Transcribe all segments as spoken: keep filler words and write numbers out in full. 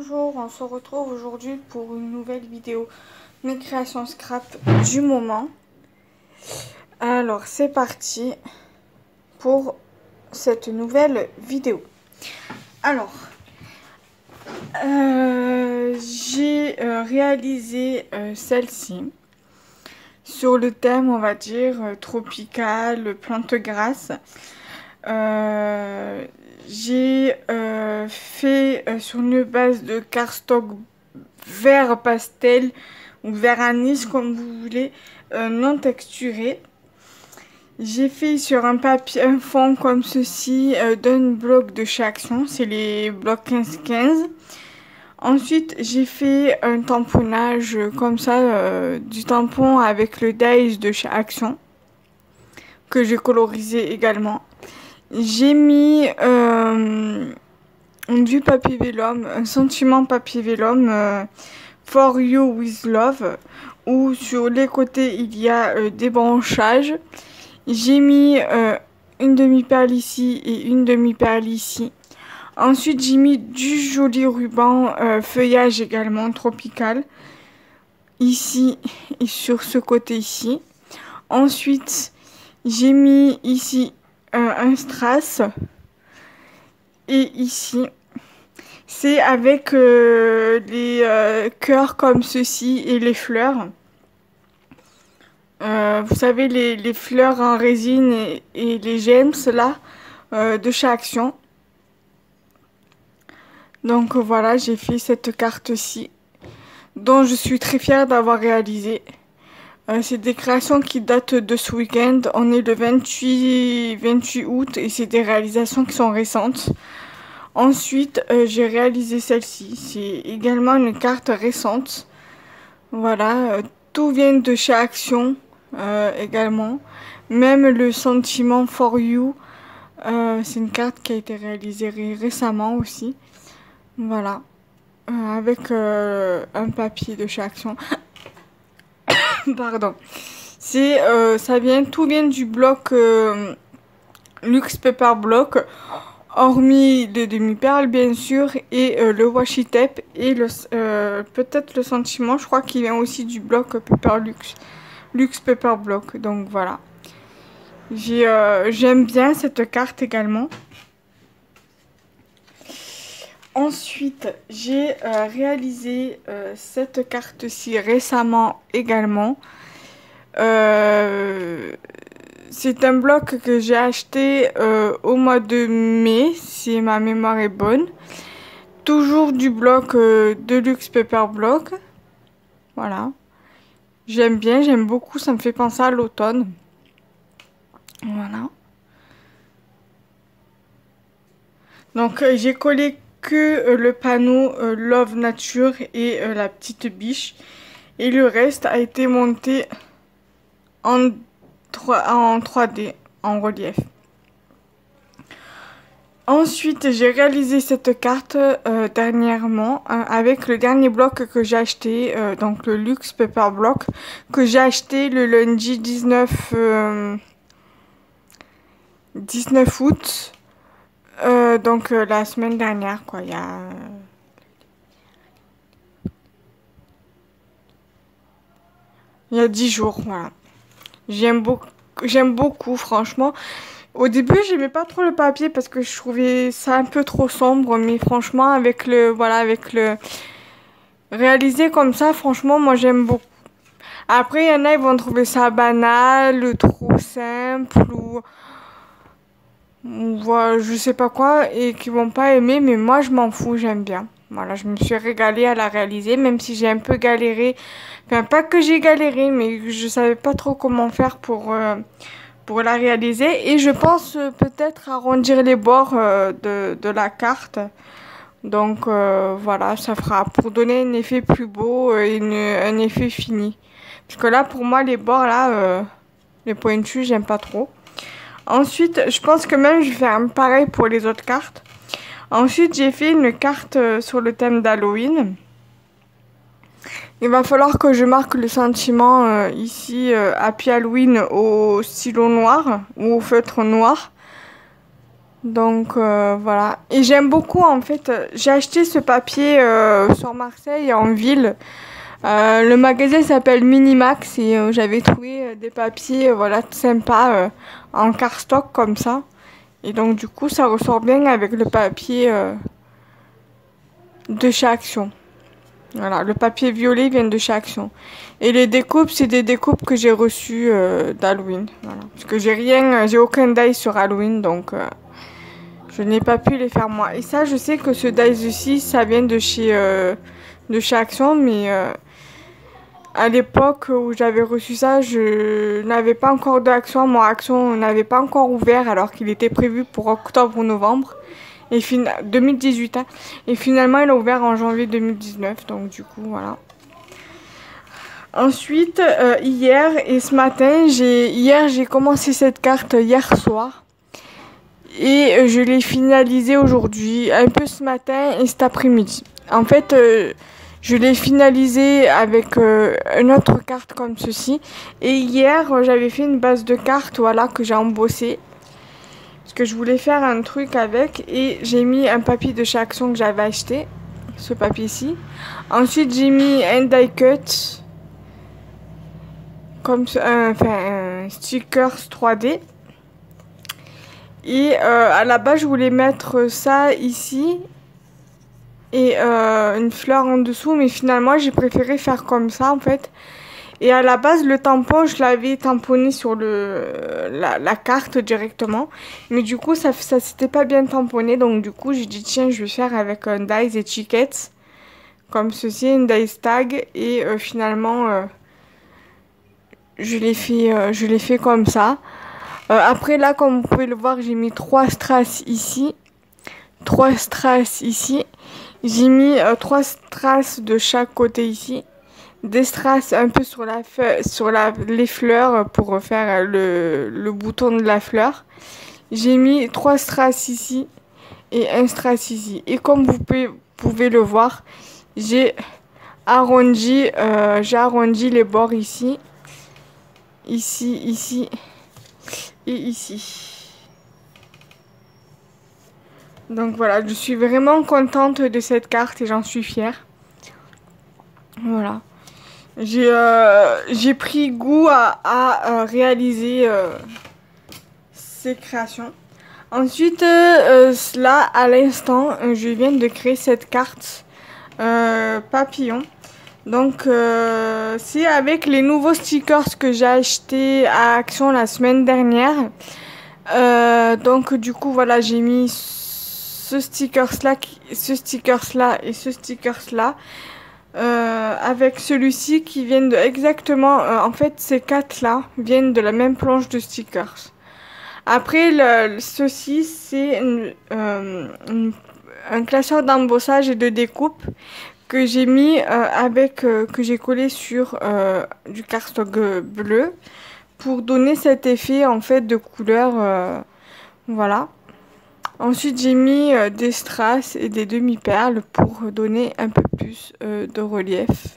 Bonjour, on se retrouve aujourd'hui pour une nouvelle vidéo, mes créations scrap du moment. Alors c'est parti pour cette nouvelle vidéo. Alors, euh, j'ai euh, réalisé euh, celle-ci sur le thème, on va dire, euh, tropical, plantes grasses. Euh, j'ai euh, fait euh, sur une base de cardstock vert pastel ou vert anis comme vous voulez, euh, non texturé. J'ai fait sur un papier, un fond comme ceci euh, d'un bloc de chez Action, c'est les blocs quinze quinze. Ensuite j'ai fait un tamponnage euh, comme ça, euh, du tampon avec le Days de chez Action que j'ai colorisé également. J'ai mis euh, du papier vélum, un sentiment papier vélum euh, For You With Love, où sur les côtés il y a euh, des branchages. J'ai mis euh, une demi-perle ici et une demi-perle ici. Ensuite j'ai mis du joli ruban euh, feuillage également tropical, ici et sur ce côté ici. Ensuite j'ai mis ici un strass et ici c'est avec euh, les euh, cœurs comme ceci et les fleurs, euh, vous savez les, les fleurs en résine et, et les gems là euh, de chez Action. Donc voilà, j'ai fait cette carte-ci dont je suis très fière d'avoir réalisé. Euh, c'est des créations qui datent de ce week-end. On est le vingt-huit août et c'est des réalisations qui sont récentes. Ensuite, euh, j'ai réalisé celle-ci. C'est également une carte récente. Voilà, euh, tout vient de chez Action euh, également. Même le sentiment For You, euh, c'est une carte qui a été réalisée ré récemment aussi. Voilà, euh, avec euh, un papier de chez Action. Pardon. C'est, euh, ça vient, tout vient du bloc euh, Luxe Paper Block, hormis les demi-perles bien sûr, et euh, le washi tape et le euh, peut-être le sentiment, je crois qu'il vient aussi du bloc Paper Luxe, Luxe Paper Block. Donc voilà. J'ai, euh, j'aime bien cette carte également. Ensuite, j'ai euh, réalisé euh, cette carte-ci récemment également. Euh, c'est un bloc que j'ai acheté euh, au mois de mai, si ma mémoire est bonne. Toujours du bloc euh, Deluxe Paper Block. Voilà. J'aime bien, j'aime beaucoup, ça me fait penser à l'automne. Voilà. Donc euh, j'ai collé que euh, le panneau euh, Love Nature et euh, la petite biche. Et le reste a été monté en, en trois D, en relief. Ensuite, j'ai réalisé cette carte euh, dernièrement euh, avec le dernier bloc que j'ai acheté, euh, donc le Luxe Paper Block, que j'ai acheté le lundi dix-neuf août. Euh, donc euh, la semaine dernière, quoi, il y a... Il y a dix jours, voilà. J'aime beaucoup, j'aime beaucoup, franchement. Au début, j'aimais pas trop le papier parce que je trouvais ça un peu trop sombre, mais franchement, avec le, voilà, avec le... réalisé comme ça, franchement, moi j'aime beaucoup. Après, il y en a, ils vont trouver ça banal, trop simple, ou... Voilà, je sais pas quoi, et qui vont pas aimer, mais moi je m'en fous, j'aime bien. Voilà, je me suis régalée à la réaliser, même si j'ai un peu galéré. Enfin, pas que j'ai galéré, mais je savais pas trop comment faire pour, euh, pour la réaliser. Et je pense euh, peut-être arrondir les bords euh, de, de la carte. Donc euh, voilà, ça fera pour donner un effet plus beau et une, un effet fini. Parce que là, pour moi, les bords, là, euh, les pointus, j'aime pas trop. Ensuite, je pense que même je vais faire pareil pour les autres cartes. Ensuite, j'ai fait une carte sur le thème d'Halloween. Il va falloir que je marque le sentiment euh, ici, euh, Happy Halloween au stylo noir ou au feutre noir. Donc euh, voilà. Et j'aime beaucoup en fait. J'ai acheté ce papier euh, sur Marseille en ville. Euh, le magasin s'appelle Minimax et euh, j'avais trouvé euh, des papiers euh, voilà sympas euh, en cardstock comme ça. Et donc du coup ça ressort bien avec le papier euh, de chez Action. Voilà, le papier violet vient de chez Action. Et les découpes, c'est des découpes que j'ai reçues euh, d'Halloween. Voilà. Parce que j'ai rien, j'ai aucun die sur Halloween, donc euh, je n'ai pas pu les faire moi. Et ça, je sais que ce die-ci, ça vient de chez, euh, de chez Action, mais euh, à l'époque où j'avais reçu ça, je n'avais pas encore d'Action. Moi, Action n'avait pas encore ouvert alors qu'il était prévu pour octobre ou novembre. Et fin... deux mille dix-huit, hein. Et finalement, il a ouvert en janvier deux mille dix-neuf, donc du coup, voilà. Ensuite, euh, hier et ce matin, j'ai hier j'ai commencé cette carte hier soir. Et euh, je l'ai finalisée aujourd'hui, un peu ce matin et cet après-midi. En fait, euh, je l'ai finalisée avec euh, une autre carte comme ceci. Et hier, euh, j'avais fait une base de cartes, voilà, que j'ai embossée. Parce que je voulais faire un truc avec. Et j'ai mis un papier de chez Action que j'avais acheté. Ce papier-ci. Ensuite, j'ai mis un die cut. Comme un, enfin, un stickers trois D. Et euh, à la base, je voulais mettre ça ici. Et euh, une fleur en dessous. Mais finalement, j'ai préféré faire comme ça, en fait. Et à la base, le tampon, je l'avais tamponné sur le, la, la carte directement. Mais du coup, ça ça s'était pas bien tamponné. Donc du coup, j'ai dit, tiens, je vais faire avec un dies étiquette. Comme ceci, une dies tag. Et euh, finalement... Euh, Je l'ai fait, euh, je l'ai fait comme ça. Euh, après là, comme vous pouvez le voir, j'ai mis trois strass ici, trois strass ici. J'ai mis euh, trois strass de chaque côté ici, des strass un peu sur la sur la les fleurs pour faire le le bouton de la fleur. J'ai mis trois strass ici et un strass ici. Et comme vous pouvez, pouvez le voir, j'ai arrondi, euh, j'ai arrondi les bords ici. Ici, ici et ici. Donc voilà, je suis vraiment contente de cette carte et j'en suis fière. Voilà. J'ai euh, j'ai pris goût à, à, à réaliser euh, ces créations. Ensuite, euh, là, à l'instant, je viens de créer cette carte euh, papillon. Donc euh, c'est avec les nouveaux stickers que j'ai acheté à Action la semaine dernière. Euh, donc du coup voilà, j'ai mis ce stickers là, ce stickers là et ce stickers là euh, avec celui-ci qui viennent de exactement. Euh, en fait, ces quatre là viennent de la même planche de stickers. Après, le, ceci c'est euh, un classeur d'embossage et de découpe que j'ai mis euh, avec euh, que j'ai collé sur euh, du cardstock bleu pour donner cet effet en fait de couleur, euh, voilà. Ensuite j'ai mis euh, des strass et des demi-perles pour donner un peu plus euh, de relief.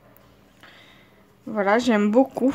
Voilà, j'aime beaucoup.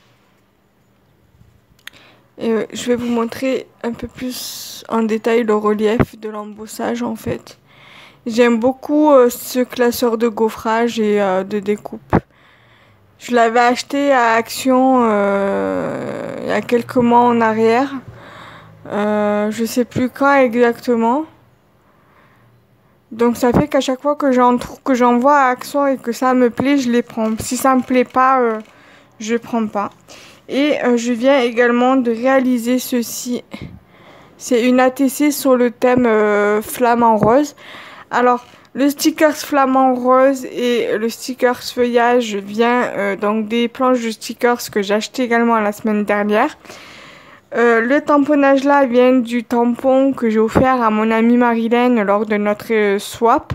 Et euh, je vais vous montrer un peu plus en détail le relief de l'embossage en fait. J'aime beaucoup euh, ce classeur de gaufrage et euh, de découpe. Je l'avais acheté à Action euh, il y a quelques mois en arrière. Euh, je sais plus quand exactement. Donc ça fait qu'à chaque fois que j'en trouve, que j'en vois à Action et que ça me plaît, je les prends. Si ça me plaît pas, euh, je prends pas. Et euh, je viens également de réaliser ceci. C'est une A T C sur le thème euh, flamant rose. Alors, le stickers flamant rose et le stickers feuillage vient euh, donc des planches de stickers que j'ai acheté également la semaine dernière. Euh, le tamponnage là vient du tampon que j'ai offert à mon amie Marilène lors de notre euh, swap.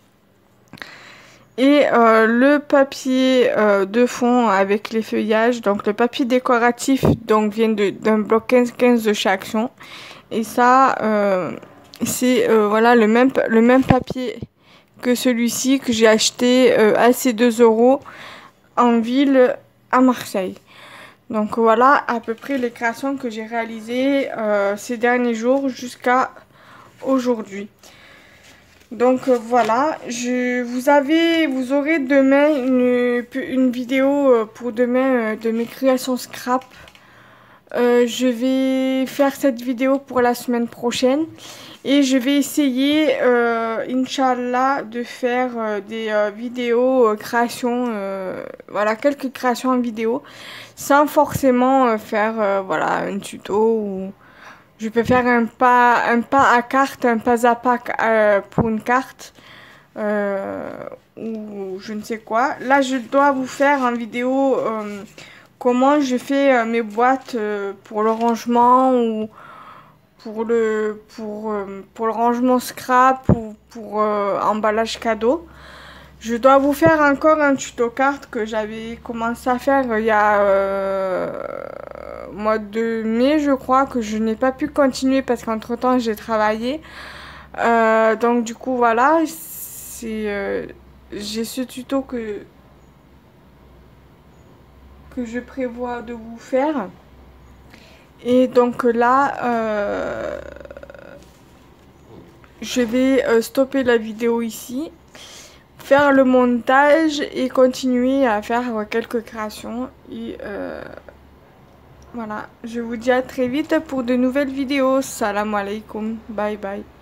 Et euh, le papier euh, de fond avec les feuillages, donc le papier décoratif donc vient d'un bloc quinze quinze de chez Action. Et ça... Euh, c'est euh, voilà le même le même papier que celui-ci que j'ai acheté euh, à ces deux euros en ville à Marseille. Donc voilà à peu près les créations que j'ai réalisées euh, ces derniers jours jusqu'à aujourd'hui. Donc euh, voilà, je vous avez, vous aurez demain une, une vidéo euh, pour demain euh, de mes créations scrap. Euh, je vais faire cette vidéo pour la semaine prochaine et je vais essayer, euh, Inch'Allah, de faire euh, des euh, vidéos euh, créations, euh, voilà, quelques créations en vidéo, sans forcément euh, faire, euh, voilà, un tuto ou je peux faire un pas, un pas à carte, un pas à pas euh, pour une carte. Euh, ou je ne sais quoi. Là, je dois vous faire en vidéo euh, comment je fais euh, mes boîtes euh, pour le rangement ou pour le, pour, euh, pour le rangement scrap ou pour euh, emballage cadeau. Je dois vous faire encore un tuto carte que j'avais commencé à faire euh, il y a euh, mois de mai, je crois, que je n'ai pas pu continuer parce qu'entre temps j'ai travaillé. Euh, donc du coup voilà, c'est euh, j'ai ce tuto que que je prévois de vous faire. Et donc là, euh, je vais euh, stopper la vidéo ici, faire le montage et continuer à faire euh, quelques créations. Et euh, voilà, je vous dis à très vite pour de nouvelles vidéos. Salam alaikum, bye bye.